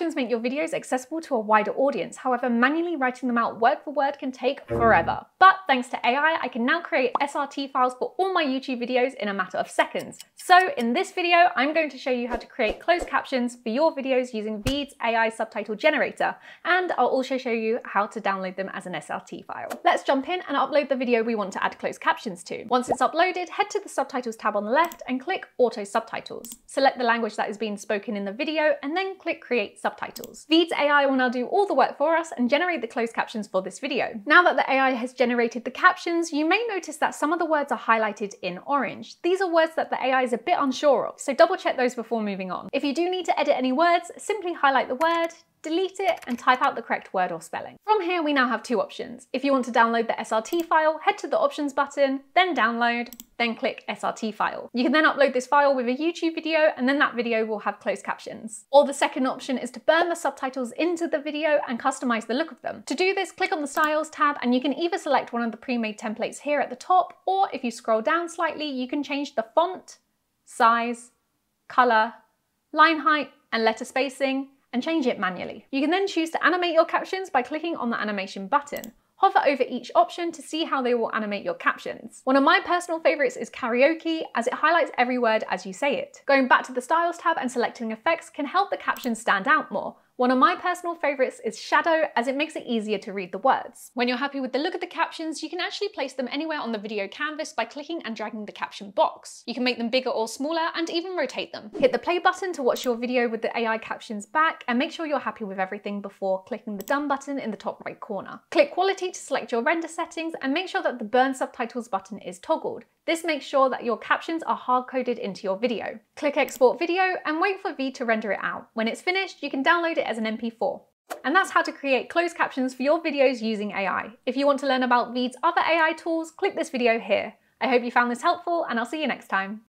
captions make your videos accessible to a wider audience. However, manually writing them out word for word can take forever. But thanks to AI, I can now create SRT files for all my YouTube videos in a matter of seconds. So in this video, I'm going to show you how to create closed captions for your videos using VEED's AI subtitle generator. And I'll also show you how to download them as an SRT file. Let's jump in and upload the video we want to add closed captions to. Once it's uploaded, head to the subtitles tab on the left and click Auto Subtitles. Select the language that is being spoken in the video and then click Create Subtitles. VEED's AI will now do all the work for us and generate the closed captions for this video. Now that the AI has generated the captions, you may notice that some of the words are highlighted in orange. These are words that the AI is a bit unsure of, so double check those before moving on. If you do need to edit any words, simply highlight the word, delete it, and type out the correct word or spelling. From here, we now have two options. If you want to download the SRT file, head to the Options button, then Download, then click SRT file. You can then upload this file with a YouTube video, and then that video will have closed captions. Or the second option is to burn the subtitles into the video and customize the look of them. To do this, click on the Styles tab, and you can either select one of the pre-made templates here at the top, or if you scroll down slightly, you can change the font, size, color, line height, and letter spacing, and change it manually. You can then choose to animate your captions by clicking on the animation button. Hover over each option to see how they will animate your captions. One of my personal favorites is karaoke, as it highlights every word as you say it. Going back to the Styles tab and selecting effects can help the captions stand out more. One of my personal favorites is shadow, as it makes it easier to read the words. When you're happy with the look of the captions, you can actually place them anywhere on the video canvas by clicking and dragging the caption box. You can make them bigger or smaller and even rotate them. Hit the play button to watch your video with the AI captions back, and make sure you're happy with everything before clicking the done button in the top right corner. Click quality to select your render settings and make sure that the burn subtitles button is toggled. This makes sure that your captions are hard-coded into your video. Click export video and wait for VEED to render it out. When it's finished, you can download it as an MP4. And that's how to create closed captions for your videos using AI. If you want to learn about VEED's other AI tools, click this video here. I hope you found this helpful, and I'll see you next time.